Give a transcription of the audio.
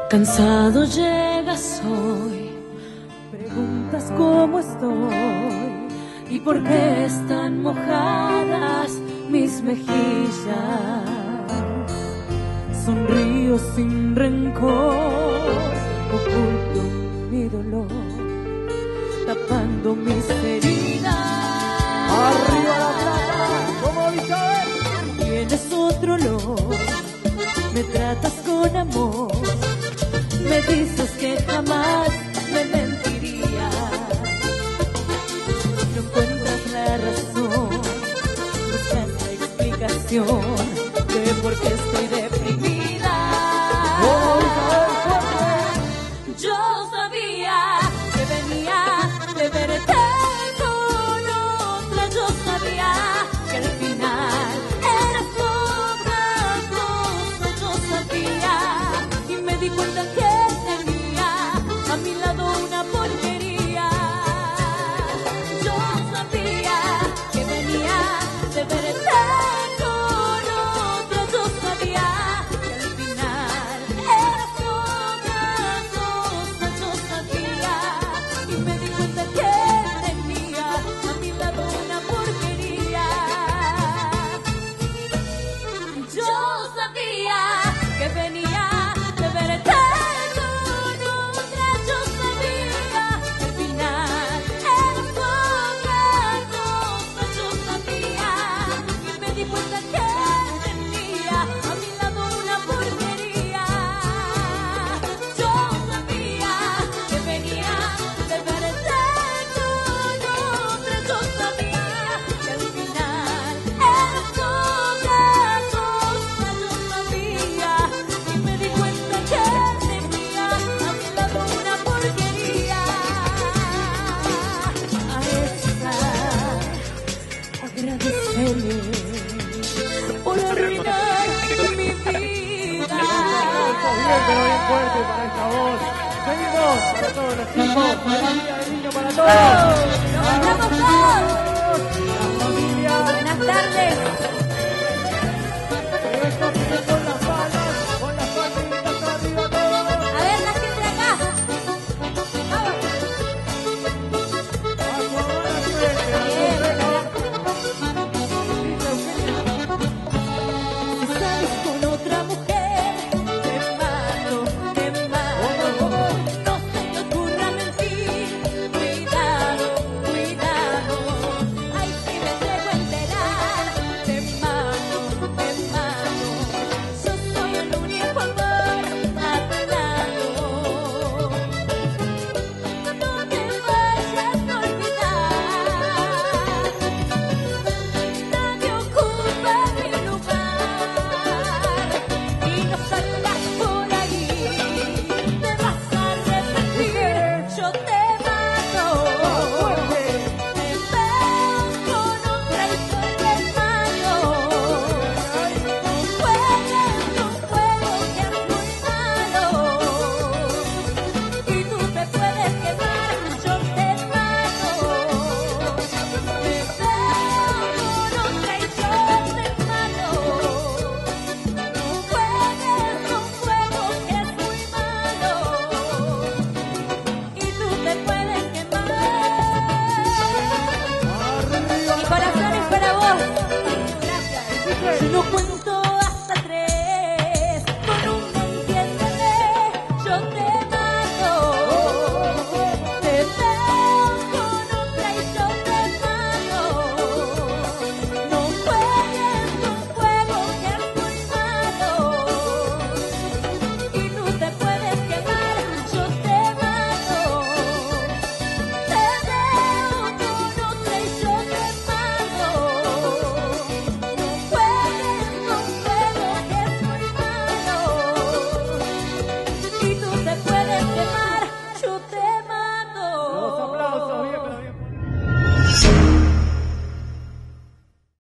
Cansado llegas hoy, preguntas cómo estoy y por qué están mojadas mis mejillas. Sonrío sin rencor, oculto mi dolor, tapando mis heridas. ¡Arriba la plata! ¡Como Isabel! Tienes otro olor, me tratas con amor, me dices que jamás me mentirías. No encuentras la razón, buscas la explicación de por qué estoy deprimida. ¡Como Isabel fuerte! Yo sabía que venía de verte con otra, yo sabía que al final eras otra cosa, yo sabía y me di cuenta que tenía a mi lado una porquería. Yo sabía que venía de verte con otra, yo sabía que al final eras otra cosa, yo sabía y me di cuenta que tenía a mi lado una porquería. Yo sabía que venía de verte con otra, yo sabía que al final eras otra cosa, yo sabía y me di cuenta que tenía a mi lado una porquería. Yo sabía que venía de verte con otra, yo sabía que al final eras otra cosa, yo sabía y me di cuenta que tenía a mi lado una porquería. A esa agradecerle por arruinar mi vida. Bien, pero bien fuerte para esta voz. Seguimos para todos los chicos, para la vida del niño, para todos. ¡Nos vamos todos!